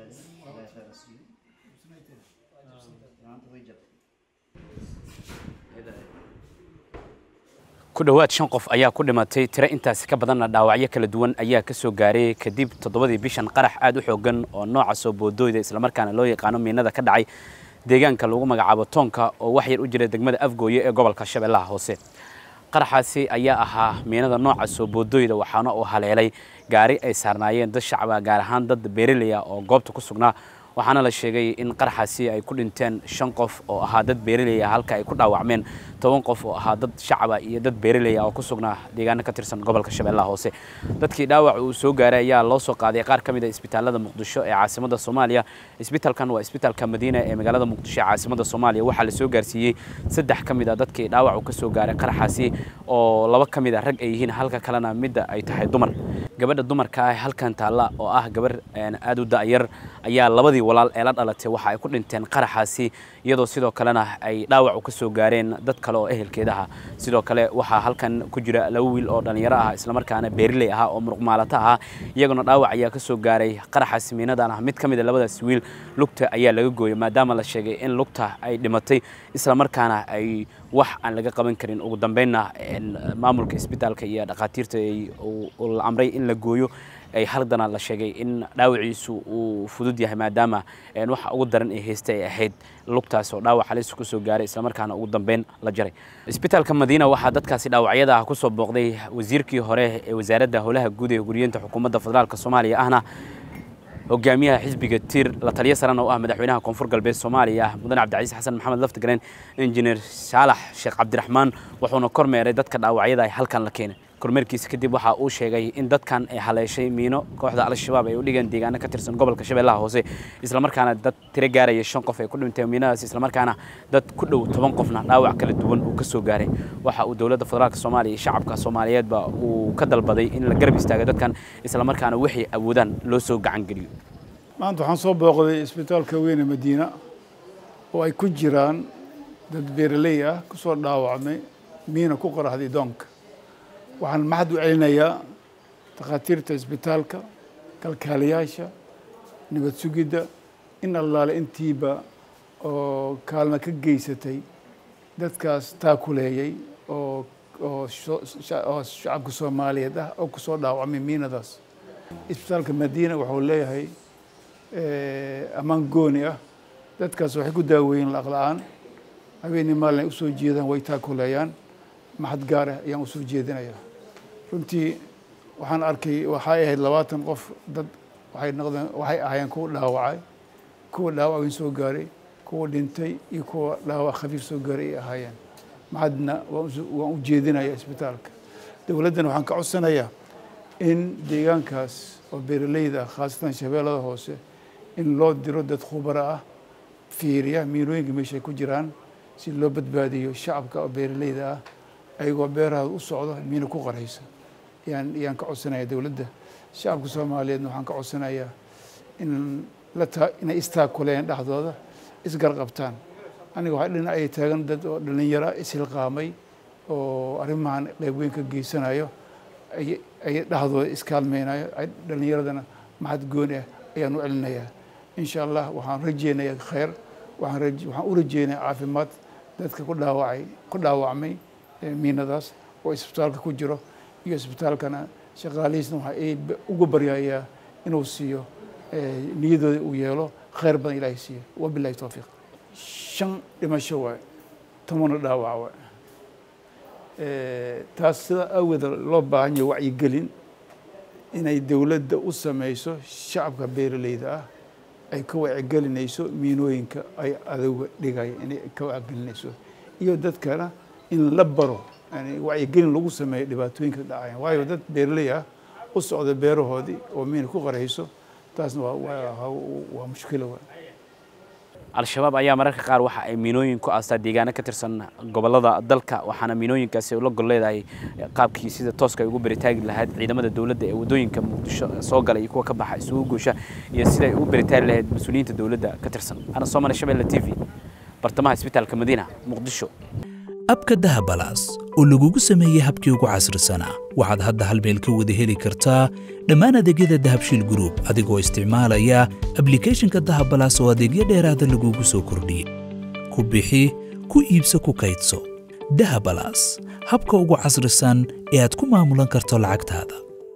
ku dhawaad 5 qof ayaa ku dhimatay tiro intaas ka badan dhaawacyo kala duwan ayaa ka soo gaaray kadib 7 bishan qarax aad u xoogan oo nooca soo boodooyda isla markaana loo yaqaan miinada ka dhacay deegaanka lagu magacaabo Toonka oo wax yar u jira degmada Afgooye ee gobolka Shabeellaha Hoose qaraxaasi ayaa ahaa miinada nooca soo boodooyda waxaana uu haleelay gaari ay saarnaayeen dad shacab ah gaar ahaan dad beeraley ah oo goobta ku sugnaa waxaana la sheegay in qaraxaasi ay ku dhinteen 5 qof oo ahaa dad beeraley ah halka ay ku dhaawacmeen 10 qof oo ahaa dad shacab ah iyo dad beeraley ah oo ku sugnaa deegaanka ka tirsan gobolka Shabeellaha Hoose dadkii dhaawac uu soo gaaray ayaa loo soo qaaday qaar kamid ah isbitaalada Muqdisho ee caasimadda Soomaaliya isbitaalkan waa isbitaalka Madiina ee magaalada Muqdisho ee caasimadda Soomaaliya waxa la soo gaarsiiyay 3 kamid ah dadkii dhaawac ka soo gaaray qaraxaasi oo 2 kamid ah rag ay yihiin halka kalena mid ay tahay dumar gabadha dumarka ah halkan taala oo ah gabar aad u daayar ayaa labadii walaal ee la dhalatay waxa ay ku dhinteen qaraxaasi iyadoo sidoo kalena ay dhaawac ka soo gaareen dad kale oo ehelkeedaha sidoo kale waxa halkan ku jira laba wiil oo dhalinyaro ah isla markaana beerley ah oo muruq maalata ah iyaguna dhaawac ayaa ka soo gaaray qaraxaasi miinadana mid kamid ah labadaas wiil lugta ayaa laga gooyay maadaama la sheegay in lugta ay dhimatay isla markaana ay wax aan laga qaban karin ugu dambeynna maamulka isbitaalka iyo dhaqaatiirta ay la amray in la gooyo ay haldana la sheegay in dhaawaciisu uu fudud yahay maadaama waxa ugu daran ee heystay ahayd lugtaas oo dhaawac halis ku soo gaaray isla markaana ugu dambeyn la jaray isbitaalka Madiina waxa dadkaasi dhaawacyada ah ku soo booqday wasiirkii hore ee wasaaradda howlaha guud ee guriyada xukuumadda federaalka Soomaaliya ahna hogaamiyaha xisbiga tir la taliya sarana oo ah madaxweynaha koonfur galbeed Soomaaliya mudan Cabdi Xasan Maxamed Laftigreen engineer Saalax Sheekh Cabdiraxmaan wuxuuna kormeeray dadka dhaawacyada ay halkan la keenay kormeerkiisa kadib waxa uu sheegay in dadkan ay haleeshay miino kooxda al-shabaab ay u dhigeen deegaanka ka tirsan gobolka Shabeellaha Hoose isla markaana dad tiro gaaraya 5 qof ay ku dhinteen miinadaas isla markaana dad ku dhow 10 qofna dhaawac kala duwan uu ka soo gaaray waxa uu dawladda federaalka Soomaaliya iyo shacabka Soomaaliyeed ba uu ka dalbaday in la garab istaago dadkan isla markaana wixii awoodaan loo soo gacan geliyo maanta waxaan soo booqday isbitaalka weyn ee Madiina oo ay ku jiraan dad beeraley ah ku soo dhaawacmay miino ku qaraxday Doonka waxaan mahad u celinayaa dhaqaatiirta isbitaalka kalkaaliyaasha nabad sugidda in allaale intiiba oo kaalmo ka geysatay dadkaas taakuleeyay oo shacabka Soomaaliyeed ah oo ku soo dhaawacmay miinadaas isbitaalka Madiina wuxuu leeyahay amaan gooni ah dadkaas waxay ku daaweeyeen lacag la'aan habeenii maalin u soo jeedaan way taakuleeyaan mahad gaar ah ayaan u soo jeedinayaa runtii waxaan arkay waxay ahayd 20 qof dad waxay ahaayeen kuwa dhaawacay kuwa dhaawac soo gaaray kuwa dhintay iyo kuwa dhaawac khafiif soo gaaray ay ahaayeen mahadna waan u jeedinayaa isbitaalka dawladdan waxaan ka codsanayaa in deegaankaas oo beeraleyda khaasatan Shabeellaha Hoose in loo diro dad khubaro ah fiiriya miinooyinka meesha ku jiraan si loo badbaadiyo shacabka oo beeraleyda ah ayagoo beeraha u socdo miino ku qaraysa yaan ka codsanayaa dawladda shacabka Soomaaliyeed waxaan ka codsanayaa inay istaakuleen dhaxdooda isgar qabtaan aniga waxa dhinac ay taagan dad oo dhalinyaro isilqaamay oo arrimahan qayb weyn ka geysanayo ay dhaxdooda iskaalmeynayo dhalinyaradana mahad gooni ah ayaan u celinayaa insha Allah waxaan rajeynayaa khayr waxaan u rajeynayaa caafimaad dadka ku dhaawacmay miinadaas oo isbitaalka ku jiro iyo isbitaalkana shaqaalihiisna waxa ay ugu baryayaa inuu siiyo niyadooda uu yeelo khayr badan Ilaahay siiyo wabillahi tawfiiq 5 dhimasho waay 10 dhaawac waay taas sida awgeed loo baahan yahay wacyigelin inay dawladda u samayso shacabka beeraleyda ah ay ka wacyigelinayso miinooyinka ay adawga dhigay inay ka wacyigelinayso iyo dadkana in la baro yani wacyigelin lagu sameeyo dhibaatooyinka dhacaya waayo dad beeraley ah u socda beerahoodii oo miino ku qarayso taasna waa mushkilo al-shabaab ayaa mararka qaar waxa ay miinooyin ku aastaa deegaanka ka tirsan gobolada dalka waxaana miinooyinkaasi la gol leedahay qaabkii sida tooska ay ugu baritaagi lahayd ciidamada dawladda ee wadooyinka Muqdisho soo galay iyo kuwa ka baxa isugu goosha iyo sida ay ugu baritaagi lahayd mas'uuliyiinta dawladda ka tirsan ana Soomaali Shabeelle TV bartamaha isbitaalka Madiina Muqdisho abka Dahabalaas oo lagugu sameeyey habkii ugu casrisanaa. Waxaad hadda hal meel ka wada heli kartaa dhammaan adeegyada Dahabshiil Group adigoo isticmaalaya applicationka Dahab Plus oo adeegyo dheeraad ah lagugu soo kordhiyey. Ku bixi, ku iibso, ku kaydso. Dahab Plus, habka ugu casrisan ee aad ku maamulan karto lacagtaada.